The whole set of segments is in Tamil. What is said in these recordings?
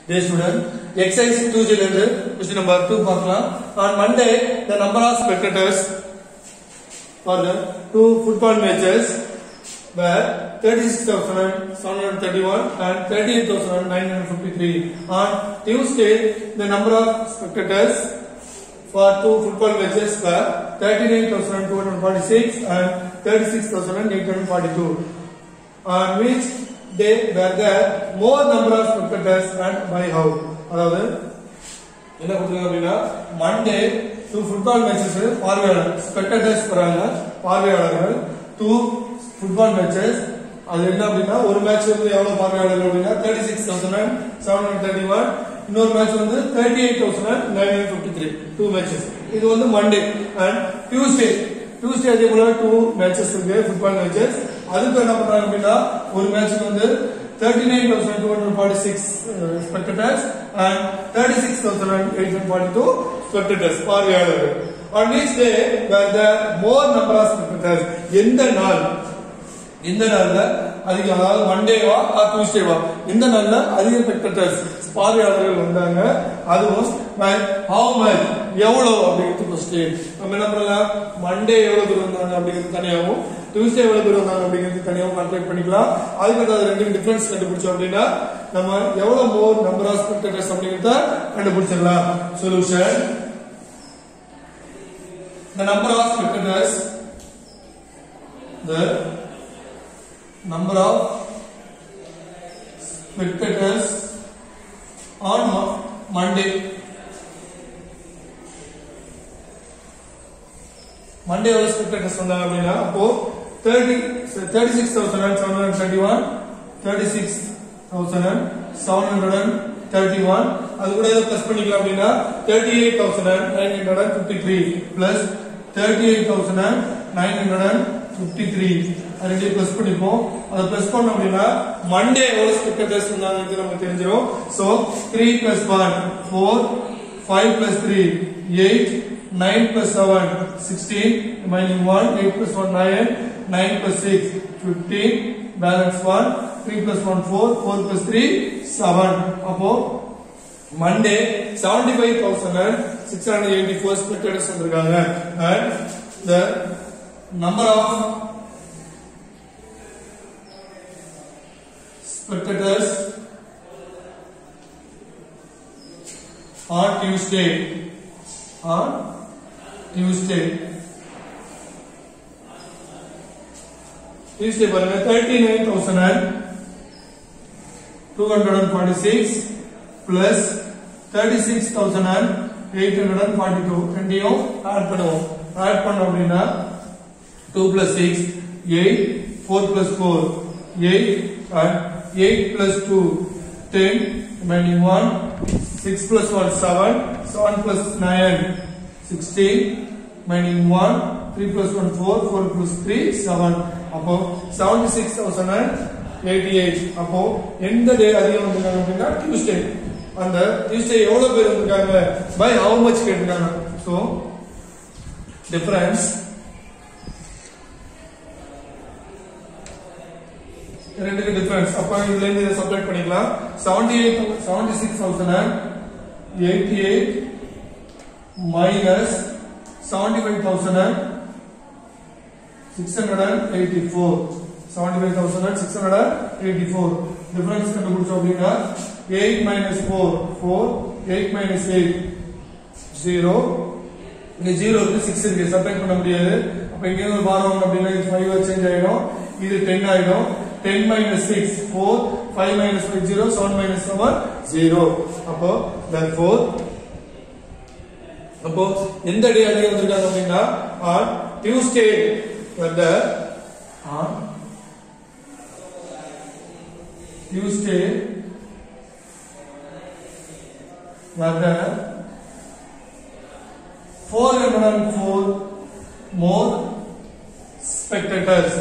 Dear student, exercise 2 ல question number 2 பார்க்கலாம். On Monday, the number of spectators for the two football matches were 36,731 and 38,953. On Tuesday, the number of spectators for two football matches were 39,246 and 36,842. On which they were there more number of spectators and by how? அதாவது என்ன கொடுத்திருக்காங்க அப்படினா மண்டே two football matches பார்வையாளர் spectators வராங்க பார்வையாளர்கள் two football matches அது என்ன அப்படினா ஒரு மேட்ச் வந்து எவ்வளவு பார்வையாளர்கள் அப்படினா 36,731 இன்னொரு மேட்ச் வந்து 38,953 two matches இது வந்து மண்டே and Tuesday அதே போல two matches இருக்கு football matches அதுக்கு என்ன பண்றாங்க அப்படினா ஒரு மேட்ச்க்கு வந்து 39,246 spectators and 36,842 spectators பார்வையாளர்கள் on which day were the more number of spectators இந்த நாள்ல அதிக அதாவது மண்டேவா டியூஸ்டேவா இந்த நாள்ல அதிக ஸ்பெக்டேட்டர்ஸ் பார்வையாளர்கள் வந்தாங்க அதுவும் how much எவ்வளவு அப்படிங்கிறது क्वेश्चन நம்ம என்ன பண்ணலாம் மண்டே எவ்வளவு தூரம் வந்தாங்க அப்படிங்கிறது தனியாவும் டியூஸ்டே எவ்வளவு தூரம் வந்தாங்க அப்படிங்கிறது தனியாவும் கால்குலேட் பண்ணிக்கலாம் அதுக்கு அது ரெண்டு டிஃபரன்ஸ் கண்டுபிடிச்சோம் அப்படினா நம்ம எவ்வளவு மோர் நம்பர் ஆஃப் ஸ்பெக்டேட்டர்ஸ் அப்படிங்கறத கண்டுபிடிச்சிடலாம் solution the number of spectators on Monday எவ்வளவு spectators வந்தாங்க அப்படினா அப்போ 36,731 36,731 அது கூட ஏதோ பிளஸ் பண்ணிக்கலாம் அப்படினா 38,953 பிளஸ் 38,953 ரெண்டு பிளஸ் பண்ணிப்போம் அத பிளஸ் பண்ணோம் அப்படினா மண்டே எவ்வளவு ஸ்பெக்டேட்டர்ஸ் வந்தாங்கன்னு நமக்கு தெரிஞ்சிரும் சோ 3 + 1 4 5 + 3 8 9 + 7 16 remaining 1 8 + 1 9 9 + 6 15 balance 1 3 + 1 4 4 + 3 7 அப்போ மண்டே 75,684 ஸ்பெக்டேட்டர்ஸ் வந்திருக்காங்க and the number of spectators on Tuesday பாருங்க 39,246 plus 36,842 ரெண்டையும் ஆட் பண்ணுவோம் ஆட் பண்ணோம் அப்படினா 2 + 6 8 4 + 4 8 and 8 + 2 10 remaining 1 6 + 1 7 7 + 9 16 remaining 1 3 + 1 4 4 + 3 7 அப்போ 76,088 அப்போ எந்த டே அதிகம் வந்திருக்காங்க அப்படினா டியூஸ்டே அந்த டியூஸ்டே எவ்வளவு பேர் வந்திருக்காங்க பை how much கேட்டிருக்காங்க சோ டிஃபரன்ஸ் ரெண்டுக்கு டிஃபரன்ஸ் அப்ப இதுல இருந்து இத சப்ட்ராக்ட் பண்ணிக்கலாம் 76,088 minus 75,684 டிஃபரன்ஸ் கண்டுபிடிச்சோம் அப்படினா 8 - 4 4 8 - 8 0 இங்க 0 இருக்கு 6 இருக்கு சப்ட்ராக்ட் பண்ண முடியாது அப்ப இங்க ஒரு பாரம் அப்படினா இது 5 சேஞ்ச் ஆயிடும் இது 10 ஆயிடும் 10 - 6 4 5 - 5 0 7 - 7 0 அப்போ therefore அப்போ எந்த டே அதிகம் வந்திருக்காங்க அப்படினா on Tuesday were 404 more spectators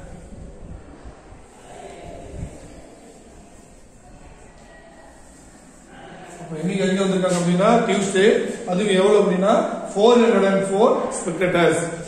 இன்னைக்கு எங்க வந்திருக்காங்க அப்படினா டியூஸ்டே அதுக்கு எவ்வளவு அப்படினா 404 spectators